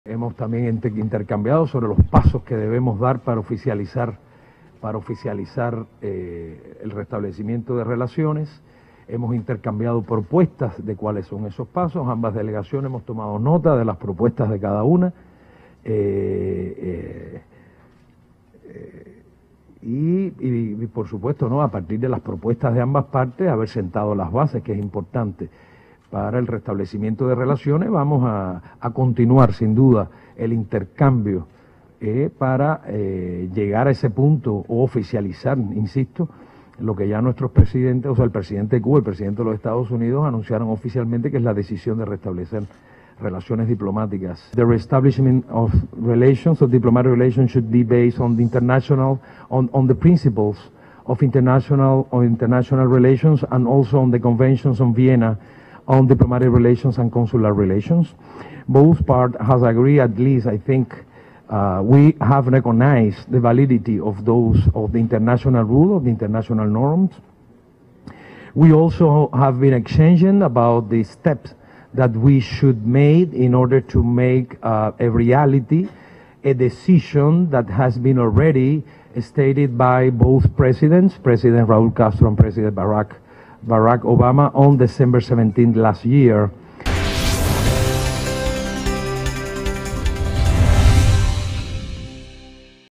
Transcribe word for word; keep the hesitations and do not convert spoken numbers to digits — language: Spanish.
Hemos también inter intercambiado sobre los pasos que debemos dar para oficializar, para oficializar eh, el restablecimiento de relaciones. Hemos intercambiado propuestas de cuáles son esos pasos. Ambas delegaciones hemos tomado nota de las propuestas de cada una. Eh, eh, eh, y, y, y por supuesto, ¿no?, a partir de las propuestas de ambas partes, haber sentado las bases, que es importante para el restablecimiento de relaciones. Vamos a, a continuar sin duda el intercambio eh, para eh, llegar a ese punto o oficializar, insisto, lo que ya nuestros presidentes, o sea, el presidente de Cuba, el presidente de los Estados Unidos anunciaron oficialmente, que es la decisión de restablecer relaciones diplomáticas. The reestablishment of relations, of diplomatic relations, should be based on the international, on, on the principles of international, of international relations, and also on the conventions on Vienna on diplomatic relations and consular relations. Both parties has agreed, at least I think, uh, we have recognized the validity of those, of the international rule, of the international norms. We also have been exchanging about the steps that we should make in order to make uh, a reality, a decision that has been already stated by both presidents, President Raúl Castro and President Barack Barack Obama, on December seventeenth last year,